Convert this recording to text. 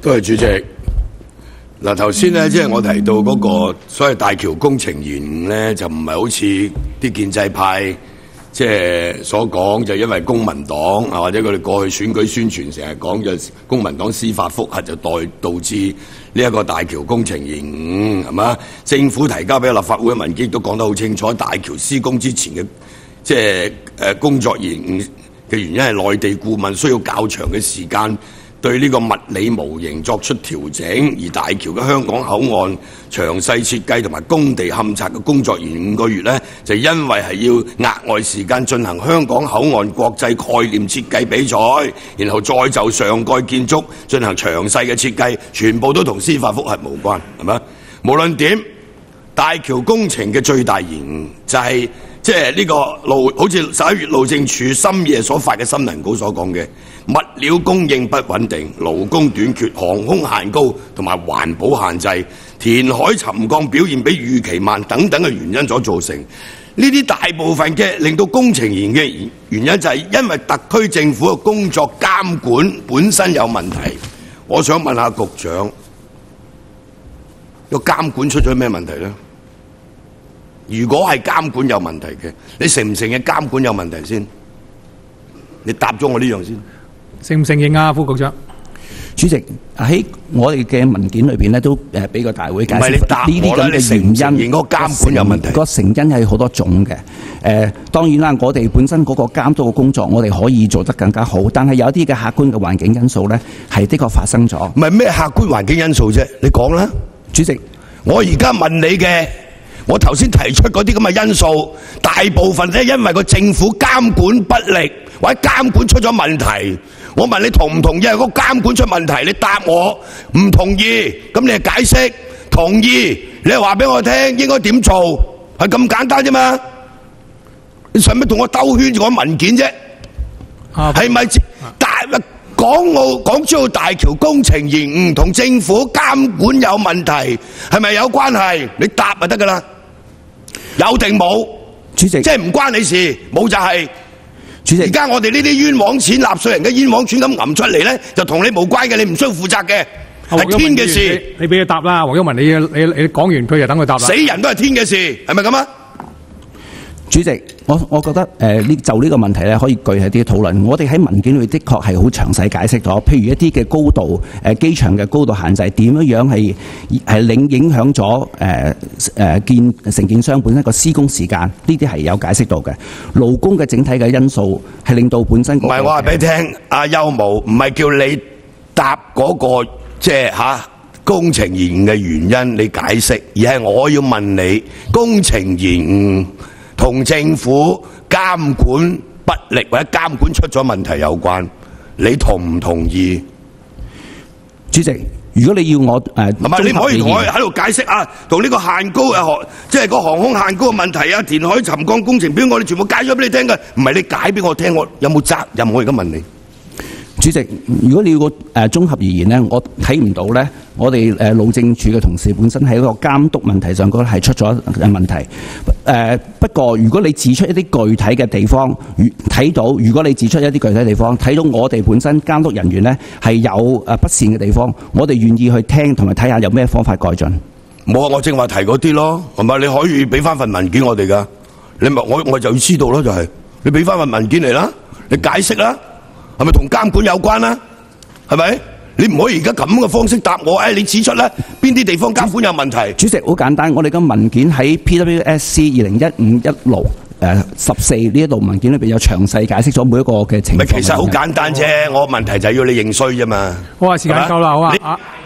多謝主席。嗱，頭先咧，即係我提到嗰個所謂大橋工程延誤咧，就唔係好似啲建制派即係所講，就因為公民黨啊，或者佢哋過去選舉宣傳成日講就公民黨司法覆核就導致呢一個大橋工程延誤，係嘛？政府提交俾立法會嘅文件都講得好清楚，大橋施工之前嘅即係工作延誤嘅原因係內地顧問需要較長嘅時間對呢個物理模型作出調整，而大橋嘅香港口岸詳細設計同埋工地勘察嘅工作延誤5個月呢，就因為係要額外時間進行香港口岸國際概念設計比賽，然後再就上蓋建築進行詳細嘅設計，全部都同司法覆核無關，係咪？無論點，大橋工程嘅最大延誤就係即係呢個好似11月路政署深夜所發嘅新聞稿所講嘅物料供應不穩定、勞工短缺、航空限高同埋環保限制、填海沉降表現比預期慢等等嘅原因所造成。呢啲大部分嘅令到工程延嘅原因就係因為特區政府嘅工作監管本身有問題。我想問下局長，個監管出咗咩問題呢？如果係監管有問題嘅，你承唔承認監管有問題先？你答咗我呢樣先。 承唔承認啊，副局長？ 主席喺我哋嘅文件裏邊咧，都俾個大會解釋呢啲咁嘅原因。 承認嗰個監管有問題。 個成因係好多種嘅。當然啦，我哋本身嗰個監督嘅工作，我哋可以做得更加好。但係有啲嘅客觀嘅環境因素咧，係的確發生咗。 唔係咩客觀環境因素啫？你講啦， 主席。 我而家問你嘅，我頭先提出嗰啲咁嘅因素，大部分咧因為個政府監管不力，或者監管出咗問題。我問你同唔同意係個監管出問題？你答我唔同意，咁你係解釋；同意，你係話俾我聽應該點做，係咁簡單啫嘛？你使乜同我兜圈講文件啫？係咪港珠澳大橋工程延誤同政府監管有問題，係咪有關係？你答就得噶啦，有定冇？ 主席， 即係唔關你事，冇就係。 主席， 而家我哋呢啲冤枉錢、納稅人嘅冤枉錢咁揞出嚟咧，就同你無關嘅，你唔需要負責嘅，係天嘅事。 你俾佢答啦，黃毓民，你講完佢就等佢答啦。 死人都係天嘅事，係咪咁啊？ 主席，我覺得就呢個問題咧，可以具體啲討論。我哋喺文件裏的確係好詳細解釋咗，譬如一啲嘅高度機場嘅高度限制點樣係影響咗承建商本身個施工時間，呢啲係有解釋到嘅。勞工嘅整體嘅因素係令到本身唔係，我話俾你聽， 阿邱無唔係叫你答嗰個即係工程延誤嘅原因，你解釋，而係我要問你工程延誤同政府監管不力或者監管出咗問題有關，你同唔同意？ 主席，如果你要我係咪你唔可以同我喺度解釋啊？同呢個限高即係個航空限高嘅問題啊，填海沉降工程表，我哋全部解咗俾你聽嘅，唔係你解俾我聽，我有冇責任？我而家問你。 主席，如果你要綜合而言呢，我睇唔到呢，我哋路政署嘅同事本身喺一個監督問題上嗰係出咗問題。不過，如果你指出一啲具體嘅地方，睇到如果你指出一啲具體地方，睇到我哋本身監督人員呢係有不善嘅地方，我哋願意去聽同埋睇下有咩方法改進。 冇啊，我正話提嗰啲咯，係咪？你可以俾翻份文件我哋噶，你咪我就要知道咯，就係你俾翻份文件嚟啦，你解釋啦。係咪同監管有關啦？係咪？你唔可以而家咁嘅方式答我。你指出咧邊啲地方監管有問題？ 主席，好簡單，我哋嘅文件喺 PWSC 2015-16-14呢一度文件裏邊有詳細解釋咗每一個嘅情況。 其實好簡單啫，我問題就係要你認衰啫嘛。 好啊，時間夠啦，好啊。